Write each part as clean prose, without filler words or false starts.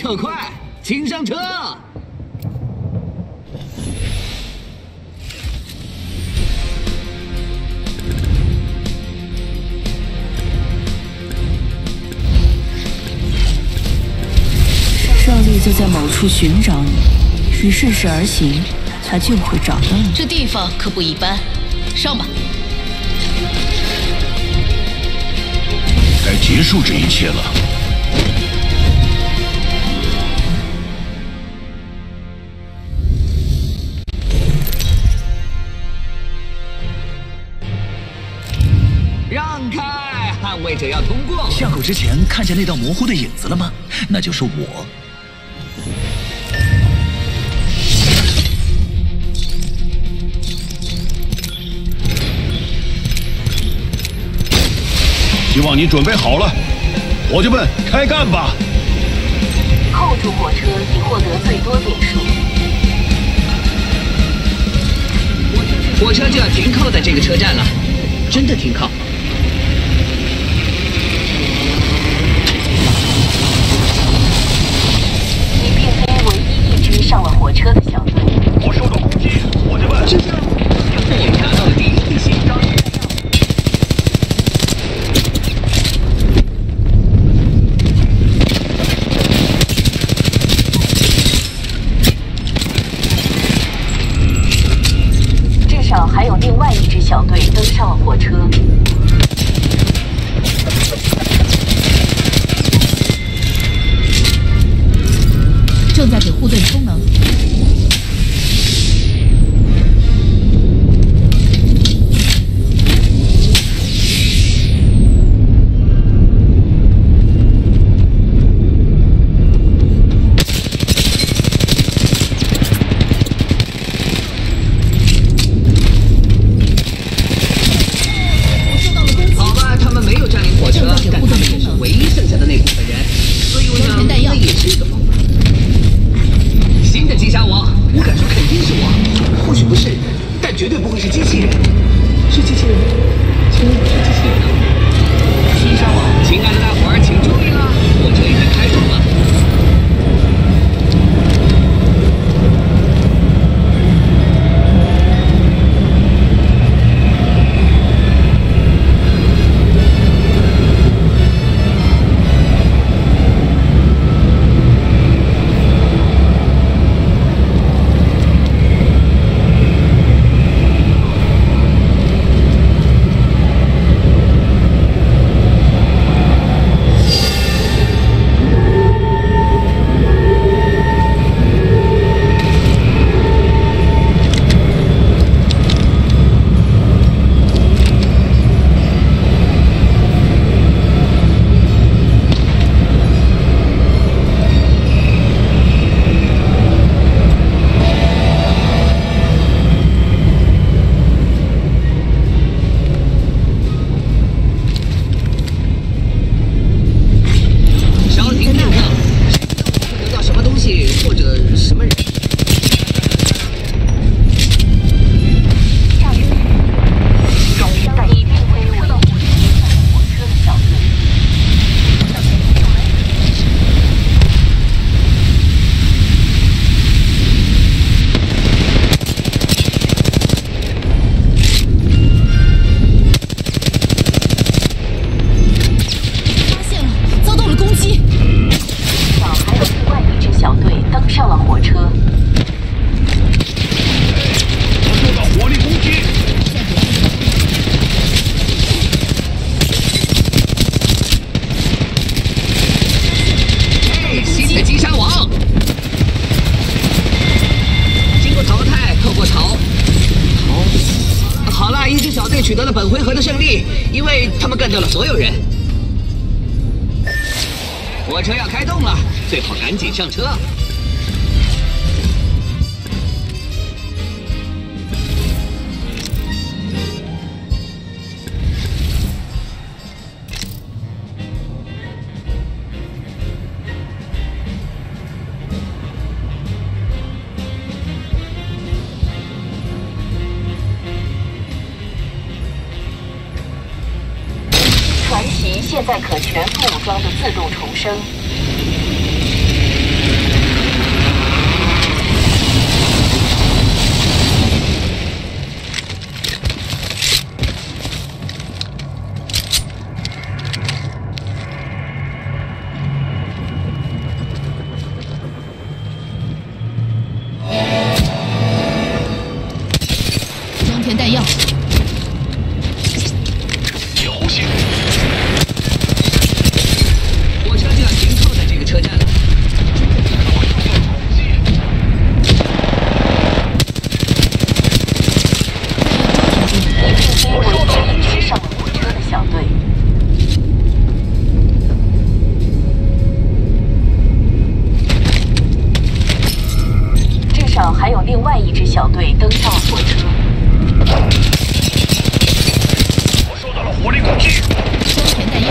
特快，请上车。 少帝就在某处寻找你，你顺势而行，他就会找到你。 这地方可不一般，上吧。 该结束这一切了。 让开，捍卫者要通过。 下口之前看见那道模糊的影子了吗？那就是我。 希望你准备好了，伙计们，开干吧！ 扣住火车以获得最多点数。 火车就要停靠在这个车站了，真的停靠。 你并非唯一一支上了火车的小队。 我受到攻击，伙计们！ 我们拿到了第一批信。 还有另外一支小队登上了火车。 正在给护盾充能。 绝对不会是机器人，是机器人，请问我是机器人啊？机上网，亲爱的大伙儿，请注意了，火车已经开动了。取得了本回合的胜利，因为他们干掉了所有人。火车要开动了，最好赶紧上车。 传奇现在可全副武装的自动重生。 上还有另外一支小队登上了火车。 我受到了火力攻击。 收全弹药。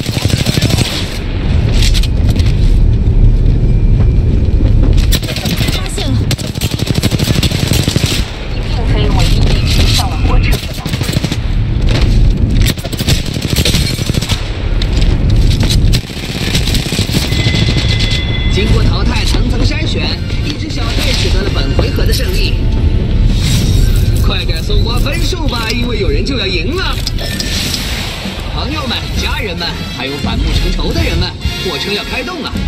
发现了。 你并非唯一一支上了火车的小队。 经过淘汰层层筛选，一支小队取得了本回合的胜利。快点搜刮分数吧，因为有人就要赢了。朋友们、家人们，还有反目成仇的人们，火车要开动了。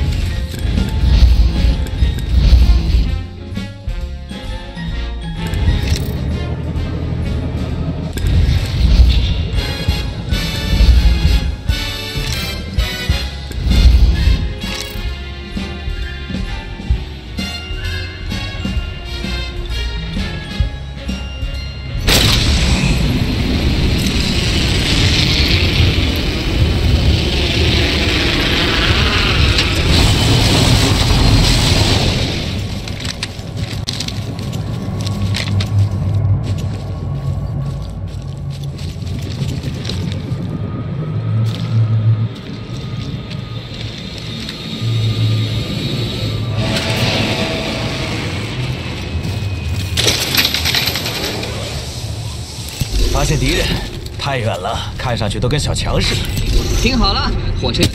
发现敌人，太远了，看上去都跟小强似的。 听好了，火车。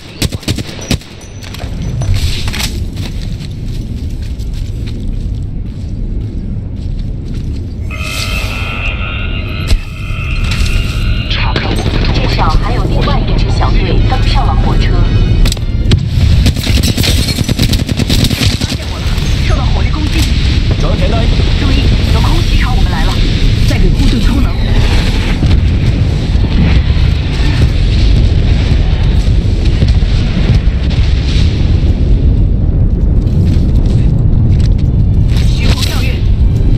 至少还有另外一支小队登上了火车。发现我了，受到火力攻击。 装填弹药。 注意，有空袭朝我们来了，再给护盾充能。虚空跳跃。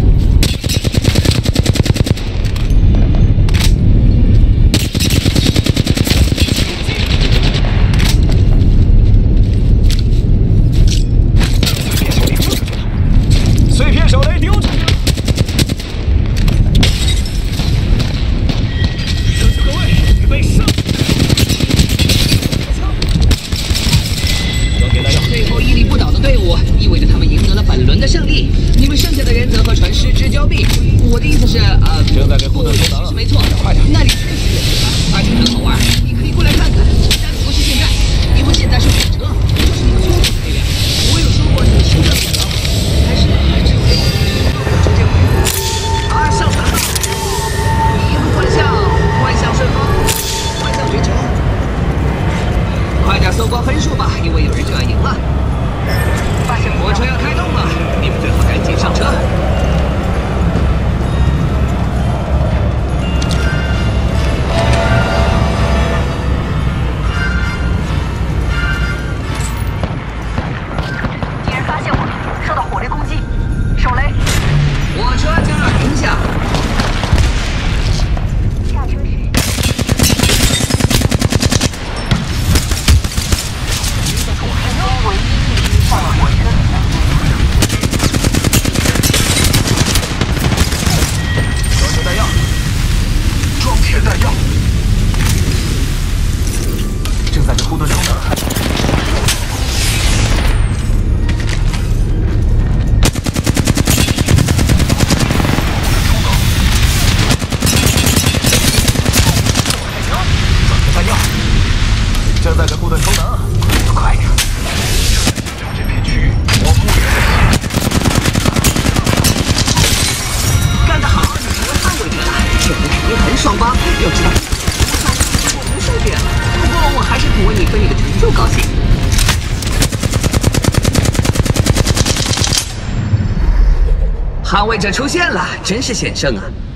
碎片手雷丢出去。各位，预备上！装填弹药。 最后屹立不倒的队伍，意味着他们赢得了本轮的胜利。你们剩下的人则和船师之交臂。我的意思是， 正在给护盾充能。 是没错， 快点！ 那里确实有地方，而且很好玩，你可以过来看看。但不是现在，因为现在是火车，就是一个粗重的力量。我有说过你新的火车，还是直接回复。啊，上船了！一路欢笑，万象顺风，万象绝尘。快点搜刮分数吧，因为有人就要赢了。发现火车要开动了，你们最好赶紧上车。 敌人发现我了，受到火力攻击。手雷。 火车将要停下。 下车时。成功唯一一支上了火车的小队。 装填弹药。 装填弹药。 正在给护盾充能。弹药，正在给护盾充能，快点！ 这片区域，我不远。 干得好，你成了捍卫者了，这不肯定很爽吧？要知道，我无数遍了。不过我还是挺为你分你的成就高兴。捍卫者出现了，真是险胜啊！